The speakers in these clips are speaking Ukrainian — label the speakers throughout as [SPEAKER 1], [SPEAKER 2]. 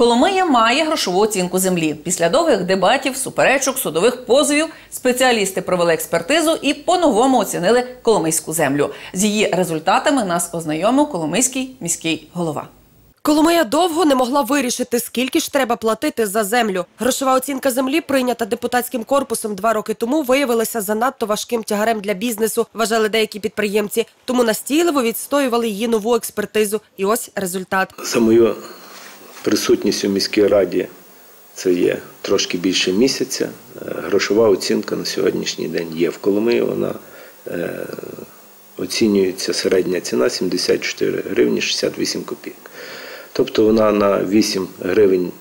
[SPEAKER 1] Коломия має грошову оцінку землі. Після довгих дебатів, суперечок, судових позовів спеціалісти провели експертизу і по-новому оцінили коломийську землю. З її результатами нас ознайомив коломийський міський голова.
[SPEAKER 2] Коломия довго не могла вирішити, скільки ж треба платити за землю. Грошова оцінка землі, прийнята депутатським корпусом 2 роки тому, виявилася занадто важким тягарем для бізнесу, вважали деякі підприємці. Тому настійливо відстоювали її нову експертизу. І ось результат.
[SPEAKER 3] За мою присутність у міській раді це є трошки більше місяця. Грошова оцінка на сьогоднішній день є в Коломиї. Вона оцінюється середня ціна 74 гривні 68 копійок. Тобто вона на 8 гривень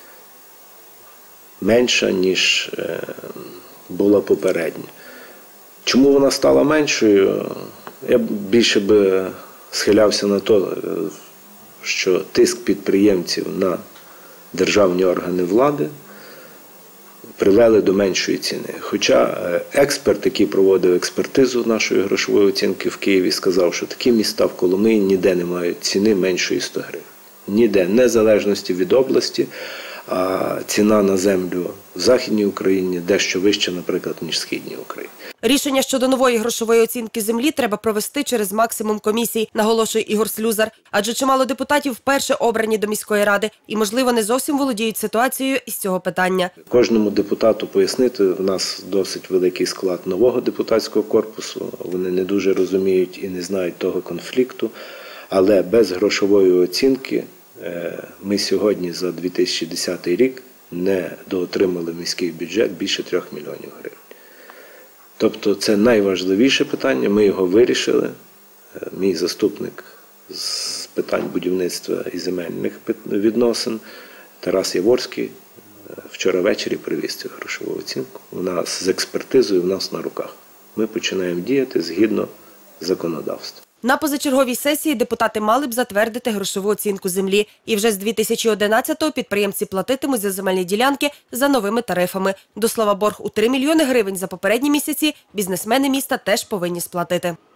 [SPEAKER 3] менша, ніж була попередньо. Чому вона стала меншою? Я більше би схилявся на те, що тиск підприємців на державні органи влади привели до меншої ціни. Хоча експерт, який проводив експертизу нашої грошової оцінки в Києві, сказав, що такі міста в Коломиї ніде не мають ціни меншої 100 гривень. Ніде, незалежності від області, а ціна на землю в Західній Україні дещо вища, наприклад, ніж в Східній Україні.
[SPEAKER 2] Рішення щодо нової грошової оцінки землі треба провести через максимум комісій, наголошує Ігор Слюзар. Адже чимало депутатів вперше обрані до міської ради і, можливо, не зовсім володіють ситуацією із цього питання.
[SPEAKER 3] Кожному депутату пояснити, в нас досить великий склад нового депутатського корпусу, вони не дуже розуміють і не знають того конфлікту, але без грошової оцінки ми сьогодні за 2010 рік не доотримали міський бюджет більше 3 мільйонів гривень. Тобто це найважливіше питання, ми його вирішили. Мій заступник з питань будівництва і земельних відносин Тарас Яворський вчора ввечері привіз цю грошову оцінку. У нас з експертизою, в нас на руках. Ми починаємо діяти згідно законодавства.
[SPEAKER 2] На позачерговій сесії депутати мали б затвердити грошову оцінку землі. І вже з 2011-го підприємці платитимуть за земельні ділянки за новими тарифами. До слова, борг у 3 мільйони гривень за попередні місяці бізнесмени міста теж повинні сплатити.